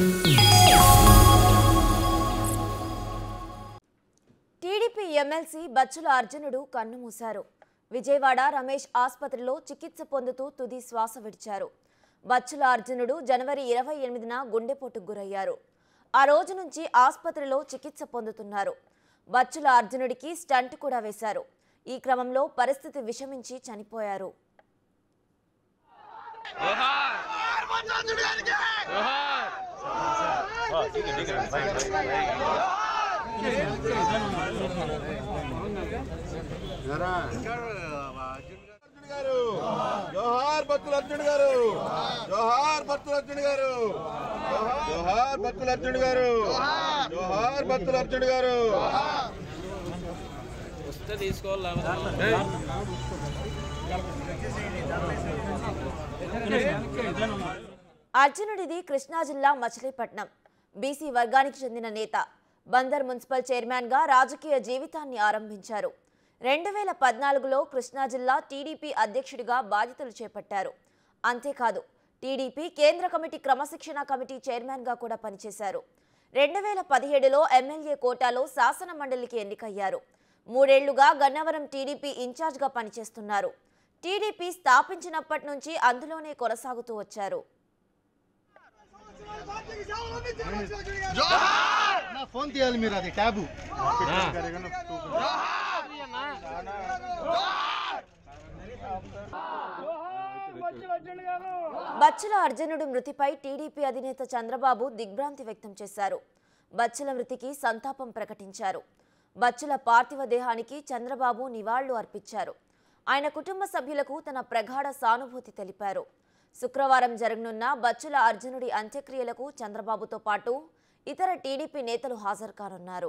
TDP MLC Bachula అర్జునుడు కన్నుమూశారు. విజయవాడ రమేష్ ఆసుపత్రిలో చికిత్స పొందుతూ తుది శ్వాస విడిచారు. బచ్చుల అర్జునుడు జనవరి 28న గుండెపోటుకు గురయ్యారు. ఆ రోజు నుంచి ఆసుపత్రిలో చికిత్స పొందుతున్నారు. బచ్చుల అర్జునుడికి స్టంట్ కూడా వేశారు. ఈ క్రమంలో పరిస్థితి విషమించి చనిపోయారు. जोहार बच्चुल अर्जुन गारू, जोहार बच्चुल अर्जुन गारू, जोहार बच्चुल अर्जुन गारू, जोहार बच्चुल अर्जुन गारू। అర్జునుడిది కృష్ణా జిల్లా మచిలీపట్నం. బీసీ వర్గానికి చెందిన నేత. బందర్ మున్సిపల్ చైర్మన్ గా రాజకీయ జీవితాన్ని ఆరంభించారు. 2014లో కృష్ణా జిల్లా టీడీపీ అధ్యక్షుడిగా బాధ్యతలు చేపట్టారు. అంతేకాదు టీడీపీ కేంద్ర కమిటీ క్రమశిక్షణ కమిటీ చైర్మన్ గా కూడా పనిచేశారు. 2017లో ఎమ్మెల్యే కోటాలో శాసన మండలికి ఎన్నికయ్యారు. 3 ఏళ్లుగా గన్నవరం టీడీపీ ఇన్ఛార్జ్ గా పనిచేస్తున్నారు. టీడీపీ స్థాపించినప్పటి నుంచి అందులోనే కొనసాగుతూ వచ్చారు. फोन दिया मेरा दे टैबू బచ్చుల అర్జునుడు మృతిపై టీడీపీ అధినేత చంద్రబాబు దిగ్భ్రాంతి వ్యక్తం చేశారు. బచ్చుల మృతికి సంతాపం ప్రకటించారు. బచ్చుల పార్థివ దేహానికి చంద్రబాబు నివాళులు అర్పించారు. ఆయన కుటుంబ సభ్యులకు తన ప్రగాఢ సానుభూతి తెలిపారు. శుక్రవారం జరగనున్న బచ్చుల అర్జునుడి అంత్యక్రియలకు చంద్రబాబుతో పాటు ఇతర టీడీపీ నేతలు హాజరు కానున్నారు.